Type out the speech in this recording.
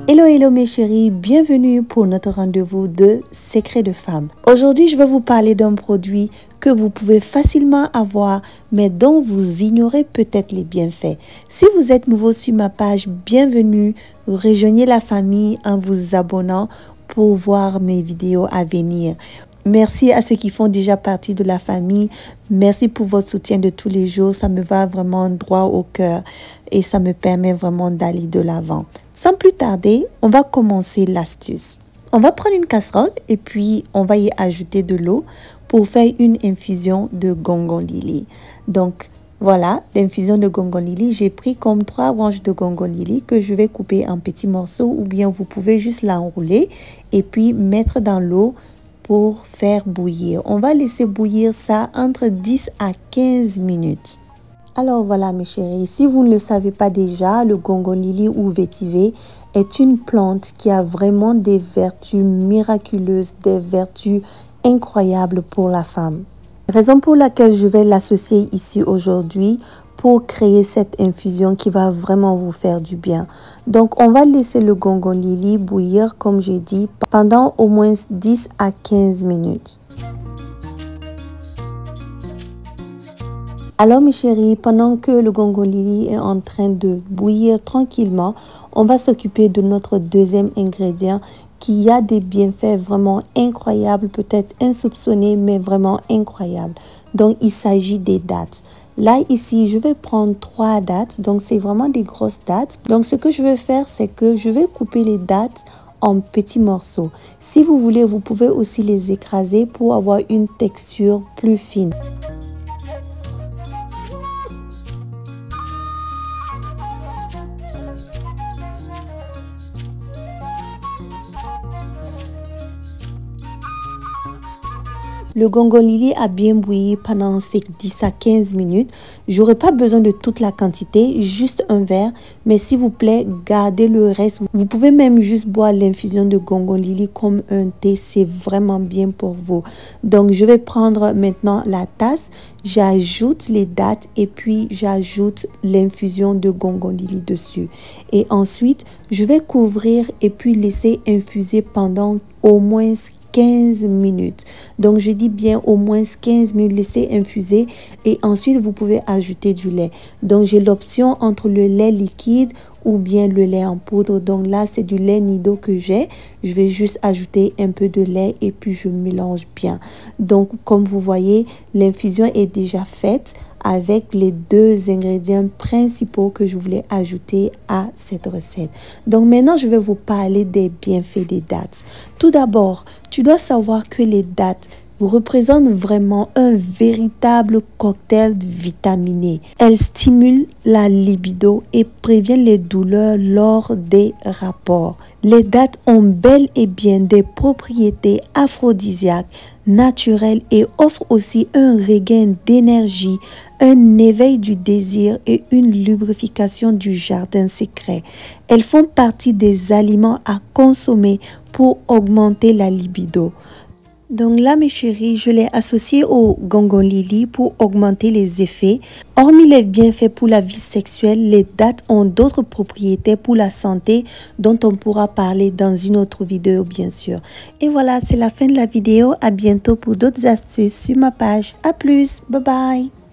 Hello hello mes chéris, bienvenue pour notre rendez-vous de Secrets de Femme. Aujourd'hui je vais vous parler d'un produit que vous pouvez facilement avoir mais dont vous ignorez peut-être les bienfaits. Si vous êtes nouveau sur ma page, bienvenue, rejoignez la famille en vous abonnant pour voir mes vidéos à venir. Merci à ceux qui font déjà partie de la famille. Merci pour votre soutien de tous les jours. Ça me va vraiment droit au cœur et ça me permet vraiment d'aller de l'avant. Sans plus tarder, on va commencer l'astuce. On va prendre une casserole et puis on va y ajouter de l'eau pour faire une infusion de gongon lily. Donc voilà, l'infusion de gongon lily. J'ai pris comme 3 branches de gongon lily que je vais couper en petits morceaux ou bien vous pouvez juste l'enrouler et puis mettre dans l'eau pour faire bouillir. On va laisser bouillir ça entre 10 à 15 minutes. Alors voilà mes chéris, si vous ne le savez pas déjà, le gongon lily ou vétiver est une plante qui a vraiment des vertus miraculeuses, des vertus incroyables pour la femme. Raison pour laquelle je vais l'associer ici aujourd'hui pour créer cette infusion qui va vraiment vous faire du bien. Donc on va laisser le gongon lily bouillir comme j'ai dit pendant au moins 10 à 15 minutes. Alors mes chéris, pendant que le gongon lily est en train de bouillir tranquillement, on va s'occuper de notre deuxième ingrédient qui a des bienfaits vraiment incroyables, peut-être insoupçonnés, mais vraiment incroyables. Donc il s'agit des dattes. Là ici, je vais prendre 3 dattes, donc c'est vraiment des grosses dattes. Donc ce que je vais faire, c'est que je vais couper les dattes en petits morceaux. Si vous voulez, vous pouvez aussi les écraser pour avoir une texture plus fine. Le gongon lily a bien bouilli pendant ces 10 à 15 minutes. J'aurais pas besoin de toute la quantité, juste un verre. Mais s'il vous plaît, gardez le reste. Vous pouvez même juste boire l'infusion de gongon lily comme un thé. C'est vraiment bien pour vous. Donc, je vais prendre maintenant la tasse. J'ajoute les dattes et puis j'ajoute l'infusion de gongon lily dessus. Et ensuite, je vais couvrir et puis laisser infuser pendant au moins 15 minutes. Donc je dis bien au moins 15 minutes, laissez infuser et ensuite vous pouvez ajouter du lait. Donc j'ai l'option entre le lait liquide ou bien le lait en poudre. Donc là c'est du lait nido que j'ai. Je vais juste ajouter un peu de lait et puis je mélange bien. Donc comme vous voyez, l'infusion est déjà faite avec les 2 ingrédients principaux que je voulais ajouter à cette recette. Donc maintenant, je vais vous parler des bienfaits des dattes. Tout d'abord, tu dois savoir que les dattes représentent vraiment un véritable cocktail vitaminé. Elles stimulent la libido et préviennent les douleurs lors des rapports. Les dattes ont bel et bien des propriétés aphrodisiaques, naturelles et offrent aussi un regain d'énergie, un éveil du désir et une lubrification du jardin secret. Elles font partie des aliments à consommer pour augmenter la libido. Donc là mes chéris, je l'ai associé au gongon lily pour augmenter les effets. Hormis les bienfaits pour la vie sexuelle, les dattes ont d'autres propriétés pour la santé dont on pourra parler dans une autre vidéo bien sûr. Et voilà, c'est la fin de la vidéo. À bientôt pour d'autres astuces sur ma page. À plus, bye bye.